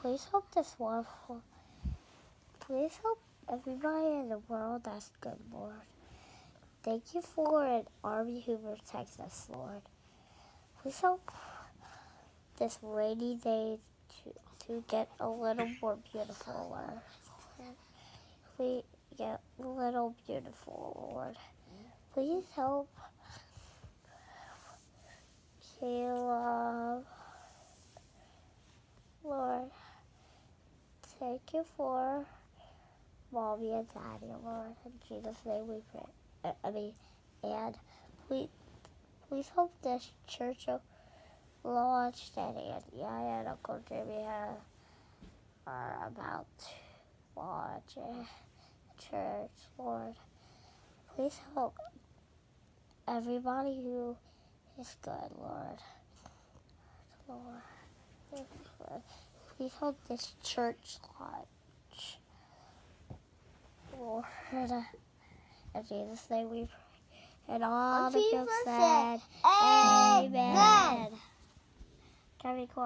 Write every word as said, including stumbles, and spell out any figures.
Please help this world. Please help everybody in the world that's good, Lord. Thank you for an army who protects us, Lord. Please help this rainy day to, to get a little more beautiful, Lord. Please get a little beautiful, Lord. Please help Caleb, Lord. Thank you for Mommy and Daddy, Lord. In Jesus' name we pray. I mean, and please, please help this church launch that Aunt Yaya and Uncle Jimmy have are about to launch a church, Lord. Please help everybody who is good, Lord. Lord. Please help this church launch, Lord. In Jesus' name we pray. And all the people said, Amen. Can we